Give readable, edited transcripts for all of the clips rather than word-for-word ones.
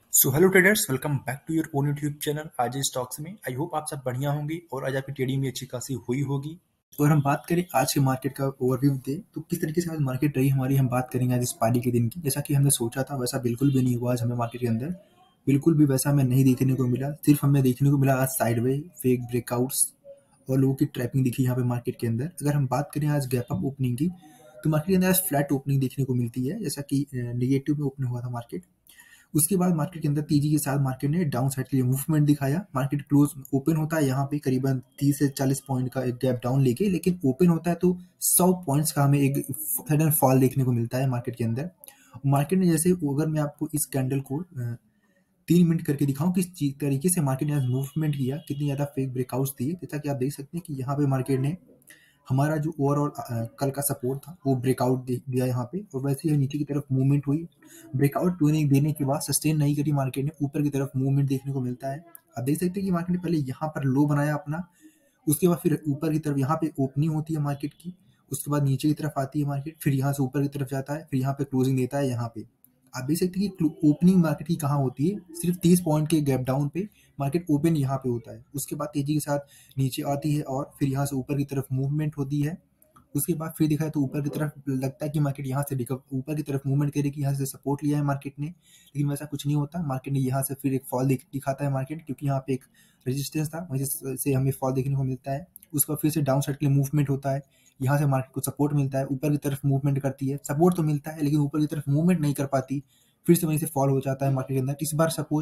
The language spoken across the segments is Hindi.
So hello traders, welcome back to your own YouTube channel आज स्टॉक्स में। आई होप आप सब बढ़िया होंगे और आज आपकी ट्रेडिंग भी अच्छी खासी हुई होगी। तो अगर हम बात करें आज के मार्केट का ओवरव्यू दें तो किस तरीके से आज मार्केट रही हमारी, हम बात करेंगे आज इस पारी के दिन की। जैसा कि हमने सोचा था वैसा बिल्कुल भी नहीं हुआ आज हमें मार्केट के अंदर, बिल्कुल भी वैसा हमें नहीं देखने को मिला। सिर्फ हमें देखने को मिला आज साइडवे फेक ब्रेकआउट्स और लोगों की ट्रैपिंग दिखी यहाँ पे मार्केट के अंदर। अगर हम बात करें आज गैप अप ओपनिंग की तो मार्केट के अंदर आज फ्लैट ओपनिंग देखने को मिलती है, जैसा कि निगेटिव में ओपन हुआ था मार्केट। उसके बाद मार्केट के अंदर तेजी के साथ मार्केट ने डाउन साइड के लिए मूवमेंट दिखाया। मार्केट क्लोज ओपन होता है यहाँ पे करीबन 30 से 40 पॉइंट का एक गैप डाउन लेके, लेकिन ओपन होता है तो 100 पॉइंट्स का हमें एक सडन फॉल देखने को मिलता है मार्केट के अंदर। मार्केट ने जैसे, अगर मैं आपको इस कैंडल को 3 मिनट करके दिखाऊं किस तरीके से मार्केट ने आज मूवमेंट किया, कितनी ज्यादा फेक ब्रेकआउट्स दिए, जैसा कि आप देख सकते हैं कि यहाँ पे मार्केट ने हमारा जो ओवरऑल कल का सपोर्ट था वो ब्रेकआउट दिया यहाँ पे, और वैसे ही नीचे की तरफ मूवमेंट हुई। ब्रेकआउट देने के बाद सस्टेन नहीं करी मार्केट ने, ऊपर की तरफ मूवमेंट देखने को मिलता है। आप देख सकते हैं कि मार्केट ने पहले यहाँ पर लो बनाया अपना, उसके बाद फिर ऊपर की तरफ यहाँ पे ओपनिंग होती है मार्केट की, उसके बाद नीचे की तरफ आती है मार्केट, फिर यहाँ से ऊपर की तरफ जाता है, फिर यहाँ पे क्लोजिंग देता है। यहाँ पे आप देख सकते हैं कि ओपनिंग मार्केट की कहाँ होती है, सिर्फ 30 पॉइंट के गैप डाउन पे मार्केट ओपन यहाँ पे होता है। उसके बाद तेजी के साथ नीचे आती है और फिर यहाँ से ऊपर की तरफ मूवमेंट होती है। उसके बाद फिर दिखा तो ऊपर की तरफ लगता है कि मार्केट यहाँ से ऊपर की तरफ मूवमेंट करेगी, यहाँ से सपोर्ट लिया है मार्केट ने, लेकिन वैसा कुछ नहीं होता। मार्केट ने यहाँ से फिर एक फॉल दिखाता है मार्केट, क्योंकि यहाँ पे एक रेजिस्टेंस था, वहीं से हमें फॉल देखने को मिलता है। उसके बाद फिर से डाउन साइड के लिए मूवमेंट होता है, यहाँ से मार्केट को सपोर्ट मिलता है, ऊपर की तरफ मूवमेंट करती है, सपोर्ट तो मिलता है लेकिन ऊपर की तरफ मूवमेंट नहीं कर पाती, फिर से वहीं से फॉल हो जाता है मार्केट के अंदर। इस बार सपोज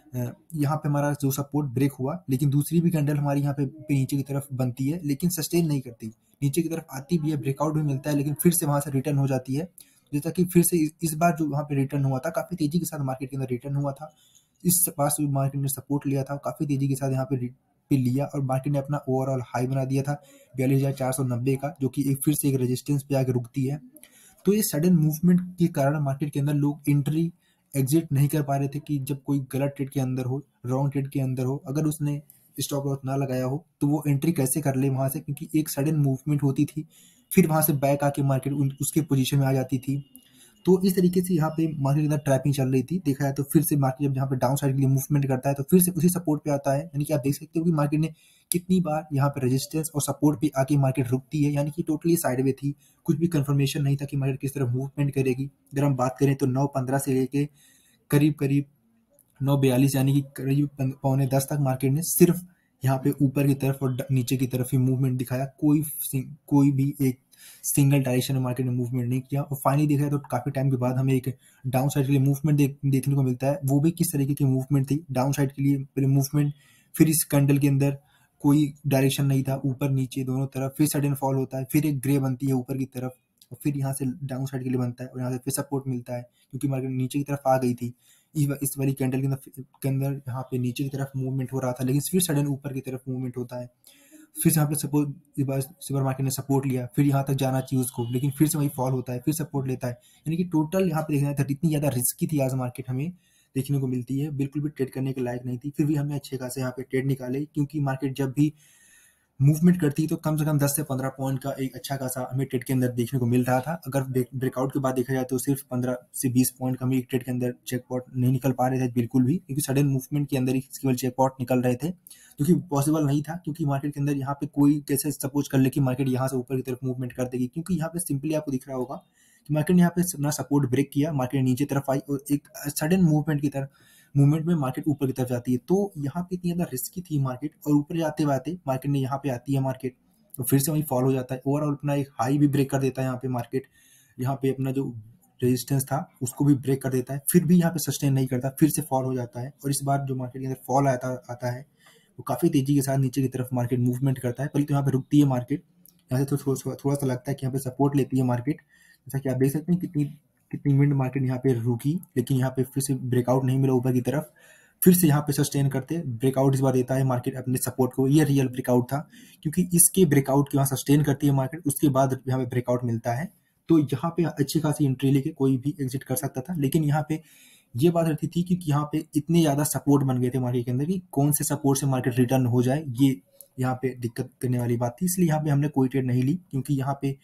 यहाँ पे हमारा जो सपोर्ट ब्रेक हुआ, लेकिन दूसरी भी कैंडल हमारी यहाँ पे नीचे की तरफ बनती है लेकिन सस्टेन नहीं करती, नीचे की तरफ आती भी है, ब्रेकआउट भी मिलता है, लेकिन फिर से वहां से रिटर्न हो जाती है। जैसा कि फिर से इस बार जो वहां पे रिटर्न हुआ था, काफी तेजी के साथ मार्केट के अंदर रिटर्न हुआ था। इस पास जो मार्केट ने सपोर्ट लिया था काफी तेजी के साथ यहाँ पे लिया, और मार्केट ने अपना ओवरऑल हाई बना दिया था 42,490 का, जो कि फिर से एक रेजिस्टेंस पे आके रुकती है। तो ये सडन मूवमेंट के कारण मार्केट के अंदर लोग एंट्री एग्जिट नहीं कर पा रहे थे, कि जब कोई गलत ट्रेड के अंदर हो, रॉन्ग ट्रेड के अंदर हो, अगर उसने स्टॉप लॉस ना लगाया हो तो वो एंट्री कैसे कर ले वहां से, क्योंकि एक सडन मूवमेंट होती थी, फिर वहां से बैक आके मार्केट उसके पोजीशन में आ जाती थी। तो इस तरीके से यहाँ पे मार्केट के अंदर ट्रैपिंग चल रही थी। देखा है तो फिर से मार्केट जब यहाँ पे डाउन साइड के लिए मूवमेंट करता है तो फिर से उसी सपोर्ट पे आता है, यानी कि आप देख सकते हो कि मार्केट ने कितनी बार यहाँ पे रेजिस्टेंस और सपोर्ट पे आके मार्केट रुकती है, यानी कि टोटली साइडवे थी, कुछ भी कंफर्मेशन नहीं था कि मार्केट किस तरह मूवमेंट करेगी। अगर हम बात करें तो 9:15 से लेके करीब करीब 9:42 यानी कि करीब 9:45 तक मार्केट ने सिर्फ यहाँ पे ऊपर की तरफ और नीचे की तरफ ही मूवमेंट दिखाया, कोई भी एक सिंगल डायरेक्शन में मार्केट ने मूवमेंट नहीं किया। और फाइनली देखा तो काफी टाइम के बाद हमें एक डाउन साइड के लिए मूवमेंट देखने को मिलता है। वो भी किस तरीके की मूवमेंट थी, डाउन साइड के लिए मूवमेंट, फिर इस कैंडल के अंदर कोई डायरेक्शन नहीं था, ऊपर नीचे दोनों तरफ, फिर सडन फॉल होता है, फिर एक ग्रे बनती है ऊपर की तरफ, और फिर यहाँ से डाउन साइड के लिए बनता है, और यहाँ से फिर सपोर्ट मिलता है क्योंकि मार्केट नीचे की तरफ आ गई थी। इस वाली कैंडल के अंदर यहाँ पे नीचे की तरफ मूवमेंट हो रहा था, लेकिन फिर सडन ऊपर की तरफ मूवमेंट होता है। फिर से यहाँ पे सपोर्ट, सुपर मार्केट ने सपोर्ट लिया, फिर यहाँ तक जाना चाहिए उसको, लेकिन फिर से वही फॉल होता है, फिर सपोर्ट लेता है, यानी कि टोटल यहाँ पे देखना था इतनी ज्यादा रिस्की थी आज मार्केट हमें देखने को मिलती है, बिल्कुल भी ट्रेड करने के लायक नहीं थी। फिर भी हमने अच्छे खासे यहाँ पे ट्रेड निकाले, क्योंकि मार्केट जब भी मूवमेंट करती है तो कम से कम 10 से 15 पॉइंट का एक अच्छा खासा हमें ट्रेड के अंदर देखने को मिल रहा था। अगर ब्रेकआउट के बाद देखा जाए तो सिर्फ 15 से 20 पॉइंट का हमें एक ट्रेड के अंदर चेकपॉट नहीं निकल पा रहे थे बिल्कुल भी, क्योंकि सडन मूवमेंट के अंदर ही केवल चेकपॉट निकल रहे थे, जो कि पॉसिबल नहीं था। क्योंकि मार्केट के अंदर यहाँ पे कोई कैसे सपोज कर ले कि मार्केट यहाँ से ऊपर की तरफ मूवमेंट कर देगी, क्योंकि यहाँ पे सिंपली आपको दिख रहा होगा कि मार्केट ने यहाँ पे अपना सपोर्ट ब्रेक किया, मार्केट नीचे तरफ आई और एक सडन मूवमेंट में मार्केट ऊपर की तरफ जाती है। तो यहाँ पे इतनी ज्यादा रिस्की थी मार्केट, और ऊपर जाते जाते मार्केट ने यहाँ पे आती है मार्केट, तो फिर से वही फॉल हो जाता है, ओवरऑल अपना एक हाई भी ब्रेक कर देता है यहाँ पे मार्केट, यहाँ पे अपना जो रेजिस्टेंस था उसको भी ब्रेक कर देता है, फिर भी यहाँ पे सस्टेन नहीं करता, फिर से फॉल हो जाता है। और इस बार जो मार्केट के अंदर फॉल आता है वो काफी तेजी के साथ नीचे की तरफ मार्केट मूवमेंट करता है। पहले तो यहाँ पे रुकती है मार्केट, यहाँ से तो थोड़ा सा लगता है कि यहाँ पे सपोर्ट लेती है मार्केट, जैसा कि आप देख सकते हैं कितनी कितनी मिनट मार्केट यहाँ पे रुकी, लेकिन यहाँ पे फिर से ब्रेकआउट नहीं मिला ऊपर की तरफ, फिर से यहाँ पे सस्टेन करते ब्रेकआउट इस बार देता है मार्केट अपने सपोर्ट को। ये रियल ब्रेकआउट था, क्योंकि इसके ब्रेकआउट के वहाँ सस्टेन करती है मार्केट, उसके बाद यहाँ पे ब्रेकआउट मिलता है। तो यहाँ पे अच्छी खासी एंट्री लेके कोई भी एग्जिट कर सकता था, लेकिन यहाँ पे ये बात रहती थी कि यहाँ पे इतने ज्यादा सपोर्ट बन गए थे मार्केट के अंदर कि कौन से सपोर्ट से मार्केट रिटर्न हो जाए, ये यहाँ पे दिक्कत करने वाली बात थी। इसलिए यहाँ पे हमने कोई ट्रेड नहीं ली, क्योंकि यहाँ पे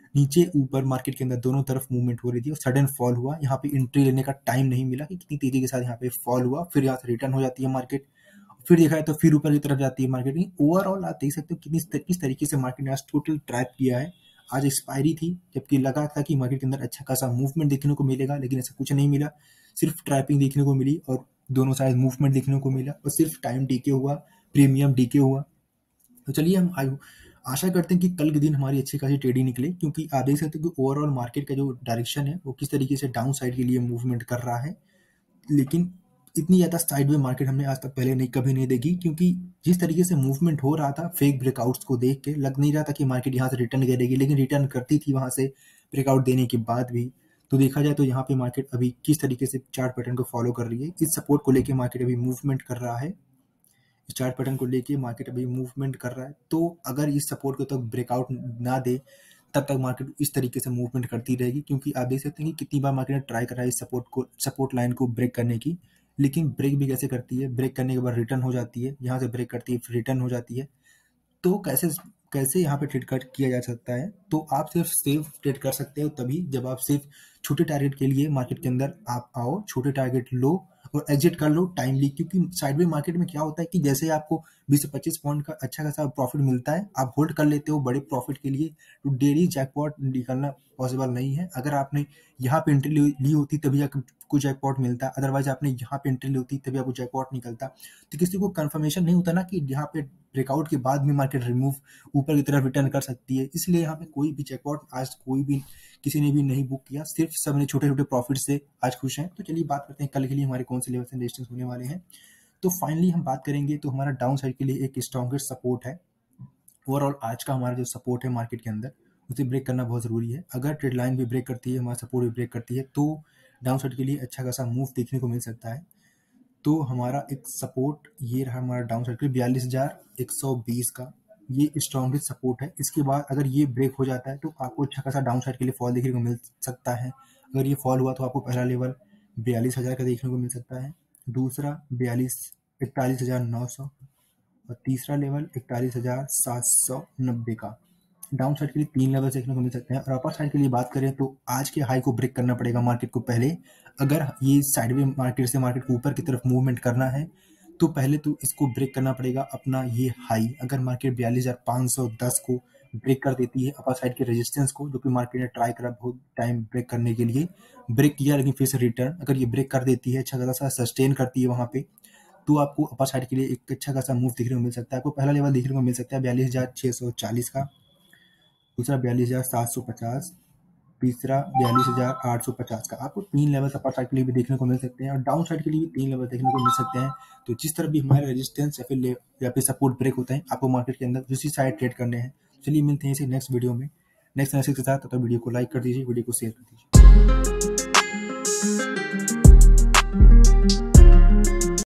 नीचे ऊपर मार्केट के अंदर दोनों तरफ मूवमेंट हो रही थी और सडन फॉल हुआ। यहाँ पे एंट्री लेने का टाइम नहीं मिला कि कितनी तेजी के साथ यहाँ पे फॉल हुआ, फिर यहाँ से रिटर्न हो जाती है मार्केट, फिर देखा है तो फिर ऊपर की तरफ जाती है मार्केट। ओवरऑल आप देख सकते हो किस तरीके से मार्केट ने आज टोटल ट्रैप किया है। आज एक्सपायरी थी, जबकि लगा था कि मार्केट के अंदर अच्छा खासा मूवमेंट देखने को मिलेगा, लेकिन ऐसा कुछ नहीं मिला। सिर्फ ट्रैपिंग देखने को मिली और दोनों साइड मूवमेंट देखने को मिला और सिर्फ टाइम डीके हुआ, प्रीमियम डीके हुआ। तो चलिए हम आशा करते हैं कि कल के दिन हमारी अच्छी खासी ट्रेडिंग निकले, क्योंकि आप देख सकते हो कि ओवरऑल मार्केट का जो डायरेक्शन है वो किस तरीके से डाउन साइड के लिए मूवमेंट कर रहा है। लेकिन इतनी ज़्यादा साइडवे मार्केट हमने आज तक पहले कभी नहीं देखी, क्योंकि जिस तरीके से मूवमेंट हो रहा था फेक ब्रेकआउट्स को देख के लग नहीं रहा था कि मार्केट यहाँ से रिटर्न करेगी, लेकिन रिटर्न करती थी वहाँ से ब्रेकआउट देने के बाद भी। तो देखा जाए तो यहाँ पे मार्केट अभी किस तरीके से चार्ट पैटर्न को फॉलो कर रही है। इस सपोर्ट को लेके मार्केट अभी मूवमेंट कर रहा है, इस चार्ट पैटर्न को लेके मार्केट अभी मूवमेंट कर रहा है। तो अगर इस सपोर्ट को तक ब्रेकआउट ना दे तब तक मार्केट इस तरीके से मूवमेंट करती रहेगी, क्योंकि आप देख सकते हैं कि कितनी बार मार्केट ने ट्राई करा है इस सपोर्ट लाइन को ब्रेक करने की, लेकिन ब्रेक भी कैसे करती है, ब्रेक करने के बाद रिटर्न हो जाती है, यहाँ से ब्रेक करती है फिर रिटर्न हो जाती है। तो कैसे यहाँ पे ट्रेड किया जा सकता है, तो आप सिर्फ सेफ ट्रेड कर सकते हो तभी जब आप सिर्फ छोटे टारगेट के लिए मार्केट के अंदर आप आओ, छोटे टारगेट लो और एग्जिट कर लो टाइमली। क्योंकि साइडवे मार्केट में क्या होता है कि जैसे आपको 20 से 25 पॉइंट का अच्छा खासा प्रॉफिट मिलता है, आप होल्ड कर लेते हो बड़े प्रॉफिट के लिए, तो डेली जैकपॉट निकलना पॉसिबल नहीं है। अगर आपने यहाँ पे एंट्री ली होती तभी आपको जैकपॉट मिलता, अदरवाइज आपने यहाँ पे एंट्री ली होती तभी आपको जैकपॉट निकलता। तो किसी को कंफर्मेशन नहीं होता ना कि यहाँ पे ब्रेकआउट के बाद भी मार्केट रिमूव ऊपर की तरफ रिटर्न कर सकती है, इसलिए यहाँ पे कोई भी जैकपॉट आज किसी ने भी नहीं बुक किया, सिर्फ सब ने छोटे छोटे प्रॉफिट से आज खुश हैं। तो चलिए बात करते हैं कल के लिए हमारे कौन से लेवल्स एंड रेजिस्टेंस होने वाले हैं। तो फाइनली हम बात करेंगे तो हमारा डाउन साइड के लिए एक स्ट्रॉन्गेस्ट सपोर्ट है। ओवरऑल आज का हमारा जो सपोर्ट है मार्केट के अंदर उसे ब्रेक करना बहुत ज़रूरी है। अगर ट्रेड लाइन भी ब्रेक करती है, हमारा सपोर्ट भी ब्रेक करती है, तो डाउन साइड के लिए अच्छा खासा मूव देखने को मिल सकता है। तो हमारा एक सपोर्ट ये रहा हमारा डाउन साइड के 42,120 का, ये स्ट्रॉन्गेस्ट सपोर्ट है। इसके बाद अगर ये ब्रेक हो जाता है तो आपको अच्छा खासा डाउन साइड के लिए फॉल देखने को मिल सकता है। अगर ये फॉल हुआ तो आपको पहला लेवल 42,000 का देखने को मिल सकता है, दूसरा 41,900 और तीसरा लेवल 41,790 का। डाउन साइड के लिए 3 लेवल देखने को मिल सकते हैं। और अपर साइड के लिए बात करें तो आज के हाई को ब्रेक करना पड़ेगा मार्केट को पहले। अगर ये साइडवे मार्केट से मार्केट को ऊपर की तरफ मूवमेंट करना है तो पहले तो इसको ब्रेक करना पड़ेगा अपना ये हाई। अगर मार्केट 42,510 को ब्रेक कर देती है अपर साइड के रेजिस्टेंस को, जो कि मार्केट ने ट्राई करा बहुत टाइम ब्रेक करने के लिए, ब्रेक किया लेकिन फिर से रिटर्न, अगर ये ब्रेक कर देती है अच्छा खासा सस्टेन करती है वहाँ पे, तो आपको अपर साइड के लिए एक अच्छा खासा मूव देखने को मिल सकता है। आपको पहला लेवल देखने को मिल सकता है 42,640 का, दूसरा 42,750, तीसरा 42,850 का। आपको 3 लेवल अपर साइड के लिए भी देखने को मिल सकते हैं और डाउन साइड के लिए भी 3 लेवल देखने को मिल सकते हैं। तो जिस तरह भी हमारे रेजिस्टेंस या फिर सपोर्ट ब्रेक होते हैं, आपको मार्केट के अंदर उसी साइड ट्रेड करने हैं। चलिए मिलते हैं इसे नेक्स्ट वीडियो में नेक्स्ट एनालिसिस के साथ। तब तक वीडियो को लाइक कर दीजिए, वीडियो को शेयर कर दीजिए।